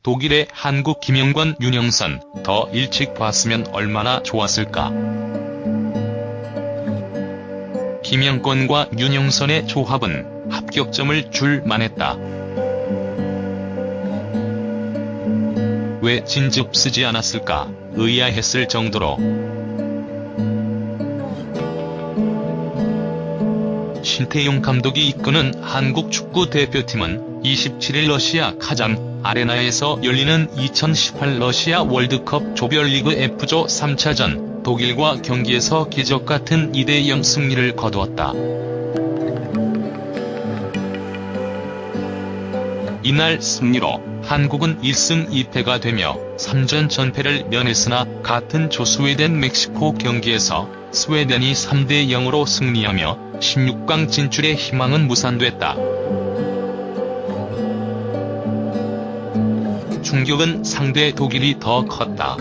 독일의 한국 김영권, 윤영선 더 일찍 봤으면 얼마나 좋았을까. 김영권과 윤영선의 조합은 합격점을 줄 만했다. 왜 진즉 쓰지 않았을까 의아했을 정도로. 신태용 감독이 이끄는 한국 축구 대표팀은 27일 러시아 카잔 아레나에서 열리는 2018 러시아 월드컵 조별리그 F조 3차전 독일과 경기에서 기적같은 2대0 승리를 거두었다. 이날 승리로 한국은 1승 2패가 되며 3전 전패를 면했으나 같은 조 스웨덴 멕시코 경기에서 스웨덴이 3대0으로 승리하며 16강 진출의 희망은 무산됐다. 충격은 상대 독일이 더 컸다.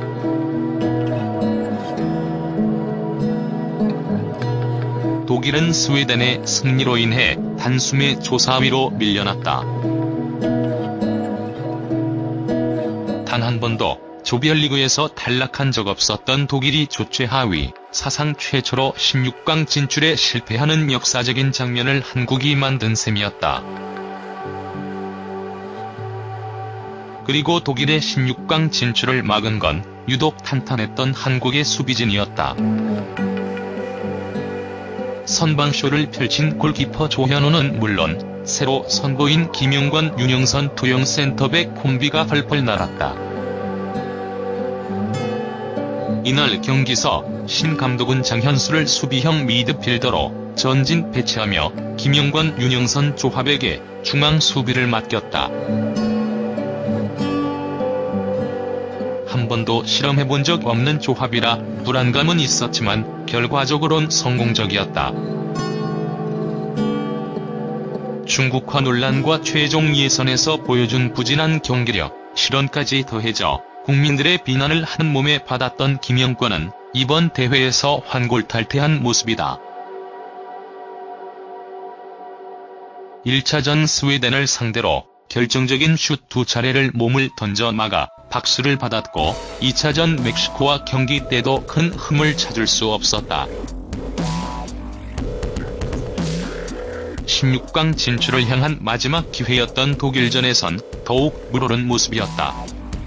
독일은 스웨덴의 승리로 인해 단숨에 조 4위로 밀려났다. 단 한 번도 조별리그에서 탈락한 적 없었던 독일이 조 최하위, 사상 최초로 16강 진출에 실패하는 역사적인 장면을 한국이 만든 셈이었다. 그리고 독일의 16강 진출을 막은 건 유독 탄탄했던 한국의 수비진이었다. 선방쇼를 펼친 골키퍼 조현우는 물론 새로 선보인 김영권, 윤영선 투영 센터백 콤비가 펄펄 날았다. 이날 경기서 신 감독은 장현수를 수비형 미드필더로 전진 배치하며 김영권, 윤영선 조합에게 중앙 수비를 맡겼다. 한 번도 실험해본 적 없는 조합이라 불안감은 있었지만 결과적으론 성공적이었다. 중국화 논란과 최종 예선에서 보여준 부진한 경기력, 실언까지 더해져 국민들의 비난을 한 몸에 받았던 김영권은 이번 대회에서 환골탈태한 모습이다. 1차전 스웨덴을 상대로 결정적인 슛 2차례를 몸을 던져 막아 박수를 받았고 2차전 멕시코와 경기 때도 큰 흠을 찾을 수 없었다. 16강 진출을 향한 마지막 기회였던 독일전에선 더욱 물오른 모습이었다.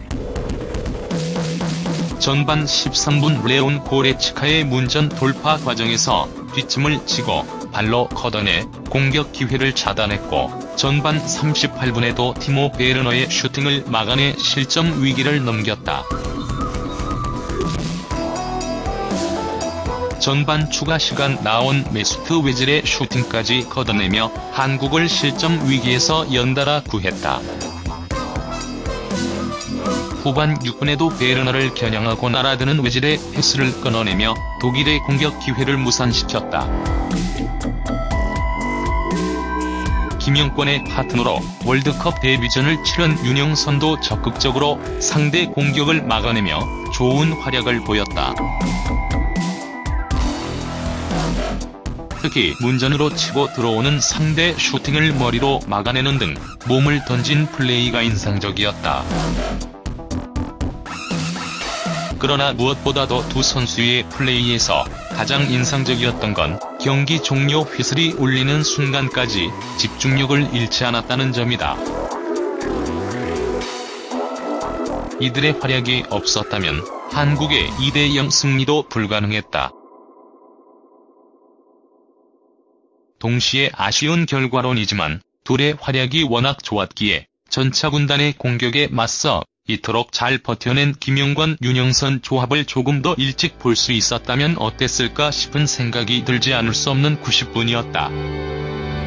전반 13분 레온 고레츠카의 문전 돌파 과정에서 뒷심을 치고 발로 걷어내 공격 기회를 차단했고 전반 38분에도 티모 베르너의 슈팅을 막아내 실점 위기를 넘겼다. 전반 추가 시간 나온 메수트 웨즐의 슈팅까지 걷어내며 한국을 실점 위기에서 연달아 구했다. 후반 6분에도 베르너를 겨냥하고 날아드는 웨즐의 패스를 끊어내며 독일의 공격 기회를 무산시켰다. 김영권의 파트너로 월드컵 데뷔전을 치른 윤영선도 적극적으로 상대 공격을 막아내며 좋은 활약을 보였다. 특히 문전으로 치고 들어오는 상대 슈팅을 머리로 막아내는 등 몸을 던진 플레이가 인상적이었다. 그러나 무엇보다도 두 선수의 플레이에서 가장 인상적이었던 건 경기 종료 휘슬이 울리는 순간까지 집중력을 잃지 않았다는 점이다. 이들의 활약이 없었다면 한국의 2대0 승리도 불가능했다. 동시에 아쉬운 결과론이지만 둘의 활약이 워낙 좋았기에 전차군단의 공격에 맞서 이토록 잘 버텨낸 김영권, 윤영선 조합을 조금 더 일찍 볼 수 있었다면 어땠을까 싶은 생각이 들지 않을 수 없는 90분이었다.